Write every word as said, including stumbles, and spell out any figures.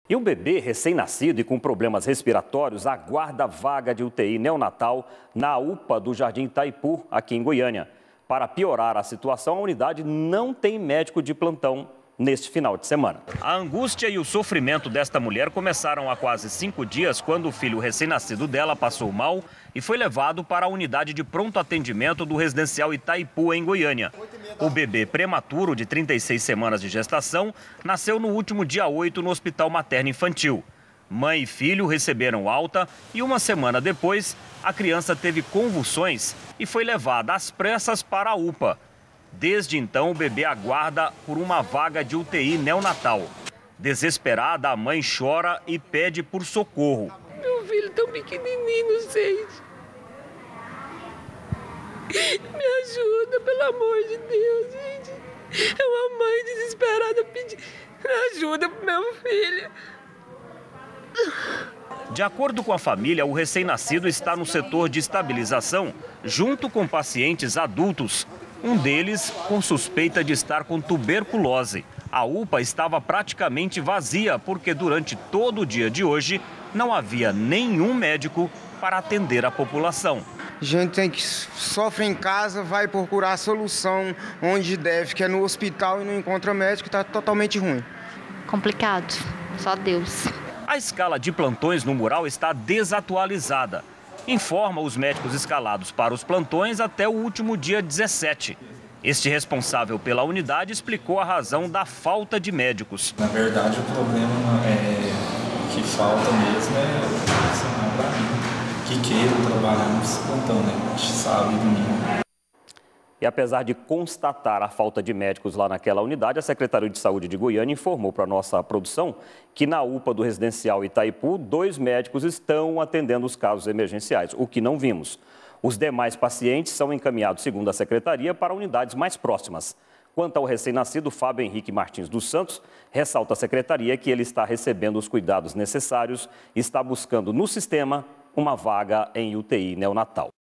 E o bebê recém-nascido e com problemas respiratórios aguarda vaga de U T I neonatal na U P A do Jardim Itaipu, aqui em Goiânia. Para piorar a situação, a unidade não tem médico de plantão neste final de semana. A angústia e o sofrimento desta mulher começaram há quase cinco dias, quando o filho recém-nascido dela passou mal e foi levado para a unidade de pronto atendimento do residencial Itaipu, em Goiânia. O bebê prematuro, de trinta e seis semanas de gestação, nasceu no último dia oito no Hospital Materno Infantil. Mãe e filho receberam alta e uma semana depois, a criança teve convulsões e foi levada às pressas para a U P A. Desde então, o bebê aguarda por uma vaga de U T I neonatal. Desesperada, a mãe chora e pede por socorro. Meu filho tão pequenininho, gente. Me ajuda, pelo amor de Deus, gente. É uma mãe desesperada pedindo ajuda pro meu filho. De acordo com a família, o recém-nascido está no setor de estabilização, junto com pacientes adultos. Um deles com suspeita de estar com tuberculose. A U P A estava praticamente vazia, porque durante todo o dia de hoje não havia nenhum médico para atender a população. Gente tem que sofre em casa, vai procurar a solução onde deve, que é no hospital, e não encontra médico, está totalmente ruim. Complicado, só Deus. A escala de plantões no mural está desatualizada. Informa os médicos escalados para os plantões até o último dia dezessete. Este responsável pela unidade explicou a razão da falta de médicos. Na verdade, o problema é que falta mesmo é profissional para mim, que queira trabalhar nesse plantão, né? De sábado e domingo. E apesar de constatar a falta de médicos lá naquela unidade, a Secretaria de Saúde de Goiânia informou para a nossa produção que na U P A do residencial Itaipu, dois médicos estão atendendo os casos emergenciais, o que não vimos. Os demais pacientes são encaminhados, segundo a Secretaria, para unidades mais próximas. Quanto ao recém-nascido, Fábio Henrique Martins dos Santos, ressalta a Secretaria que ele está recebendo os cuidados necessários e está buscando no sistema uma vaga em U T I neonatal.